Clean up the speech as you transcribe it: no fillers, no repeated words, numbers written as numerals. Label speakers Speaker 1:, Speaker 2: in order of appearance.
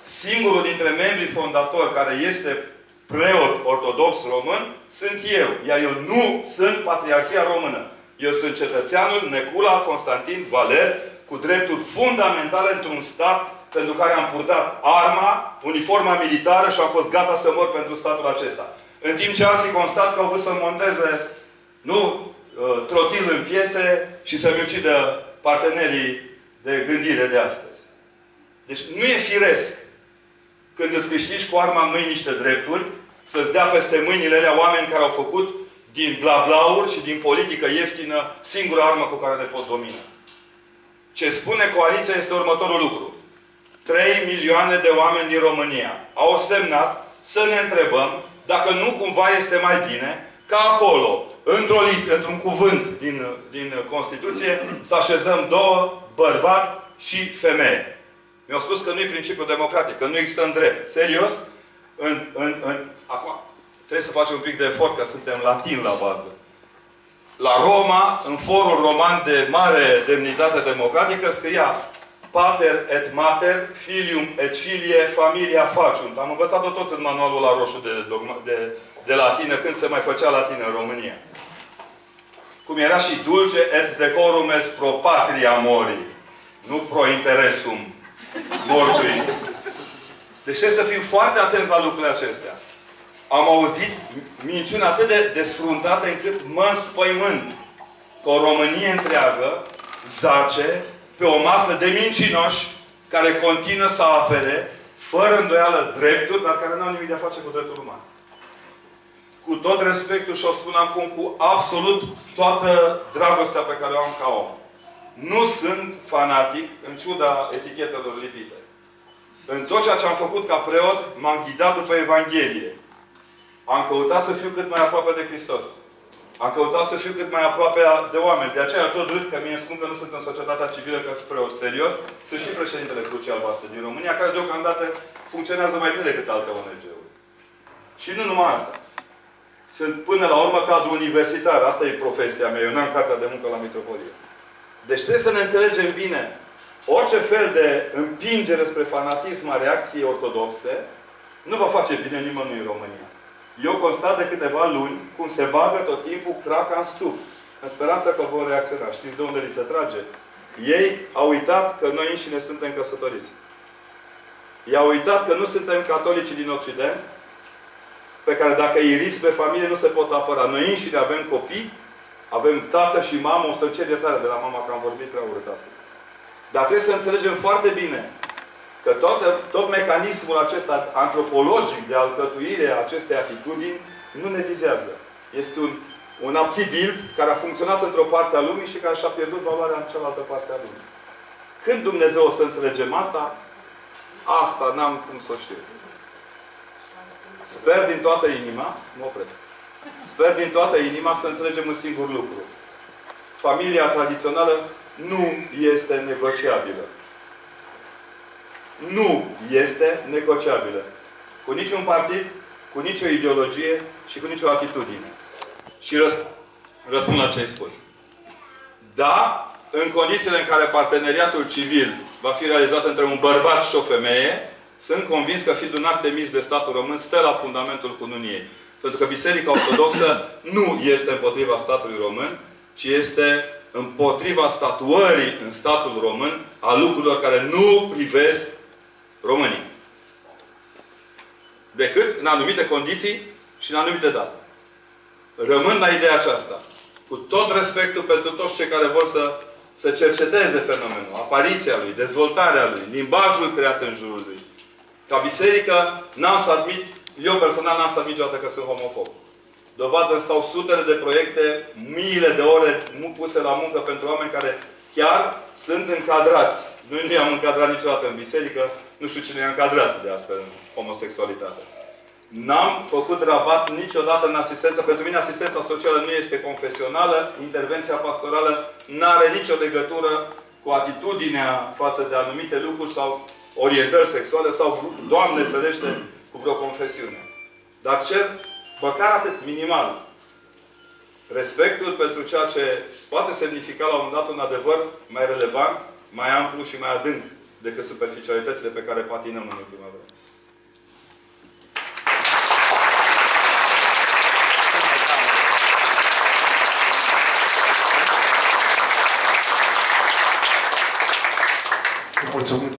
Speaker 1: Singurul dintre membrii fondatori care este preot ortodox român sunt eu. Iar eu nu sunt Patriarhia Română. Eu sunt cetățeanul Necula Constantin Valer, cu drepturi fundamentale într-un stat pentru care am purtat arma, uniforma militară și am fost gata să mor pentru statul acesta. În timp ce alții constat că au vrut să monteze, trotil în piețe și să-mi ucidă partenerii de gândire de astăzi. Deci nu e firesc când îți câștigi cu arma în mâini niște drepturi, să-ți dea peste mâinile alea oameni care au făcut din bla-blauri și din politică ieftină singura armă cu care ne pot domina. Ce spune coaliția este următorul lucru. 3 milioane de oameni din România au semnat să ne întrebăm dacă nu cumva este mai bine ca acolo, într-un cuvânt din Constituție, să așezăm 2, bărbat și femeie. Mi-au spus că nu e principiul democratic, că nu există în drept. Serios? Acum, trebuie să facem un pic de efort, că suntem latini la bază. La Roma, în forul roman de mare demnitate democratică, scria Pater et Mater, Filium et Filie, Familia Faciunt. Am învățat-o toți în manualul la roșu de latină, când se mai făcea latină în România. Cum era și dulce et decorum est pro patria mori. Nu pro interesum mortui. Deci trebuie să fim foarte atenți la lucrurile acestea. Am auzit minciuni atât de desfruntate încât mă înspăimânt că o Românie întreagă zace pe o masă de mincinoși care continuă să apere, fără îndoială, drepturi, dar care n-au nimic de a face cu dreptul uman. Cu tot respectul, și o spun acum cu absolut toată dragostea pe care o am ca om. Nu sunt fanatic, în ciuda etichetelor lipite. În tot ceea ce am făcut ca preot, m-am ghidat după Evanghelie. Am căutat să fiu cât mai aproape de Hristos. Am căutat să fiu cât mai aproape de oameni. De aceea tot râd că mie spun că nu sunt în societatea civilă, că sunt preot serios. Sunt și președintele Crucii Albastre din România, care deocamdată funcționează mai bine decât alte ONG-uri. Și nu numai asta. Sunt până la urmă cadru universitar. Asta e profesia mea. Eu n-am cartea de muncă la Mitropolie. Deci trebuie să ne înțelegem bine. Orice fel de împingere spre fanatism a reacției ortodoxe nu va face bine nimănui în România. Eu constat de câteva luni cum se bagă tot timpul craca în stup. În speranța că vor reacționa. Știți de unde li se trage? Ei au uitat că noi înșine suntem căsătoriți. Ei au uitat că nu suntem catolici din Occident, pe care dacă îi risc pe familie nu se pot apăra. Noi înșine avem copii, avem tată și mamă, o să cer iertare de la mama că am vorbit prea urât astăzi. Dar trebuie să înțelegem foarte bine că tot mecanismul acesta antropologic de alcătuire a acestei atitudini nu ne vizează. Este un abțibild care a funcționat într-o parte a lumii și care și-a pierdut valoarea în cealaltă parte a lumii. Când Dumnezeu o să înțelegem asta? Asta n-am cum să o știu. Sper din toată inima, mă opresc, sper din toată inima să înțelegem un singur lucru. Familia tradițională nu este negociabilă. Nu este negociabilă. Cu niciun partid, cu nicio ideologie și cu nicio atitudine. Și răspund la ce ai spus. Da, în condițiile în care parteneriatul civil va fi realizat între un bărbat și o femeie, sunt convins că fiind un act emis de statul român, stă la fundamentul cununiei. Pentru că Biserica Ortodoxă nu este împotriva statului român, ci este împotriva statuării în statul român a lucrurilor care nu privesc românii. Decât în anumite condiții și în anumite date. Rămân la ideea aceasta. Cu tot respectul pentru toți cei care vor să cerceteze fenomenul, apariția lui, dezvoltarea lui, limbajul creat în jurul lui. Ca biserică, n-am să admit, eu personal n-am să admit niciodată că sunt homofob. Dovadă îmi stau sutele de proiecte, miile de ore puse la muncă pentru oameni care chiar sunt încadrați. Noi nu i-am încadrat niciodată în biserică, nu știu cine i-a încadrat de altfel în homosexualitate. N-am făcut rabat niciodată în asistență. Pentru mine asistența socială nu este confesională, intervenția pastorală nu are nicio legătură cu atitudinea față de anumite lucruri sau orientări sexuale sau, Doamne ferește, cu vreo confesiune. Dar cer măcar atât, minimal. Respectul pentru ceea ce poate semnifica la un moment dat un adevăr mai relevant, mai amplu și mai adânc decât superficialitățile pe care patinăm în ultima vreme.
Speaker 2: Mulțumim.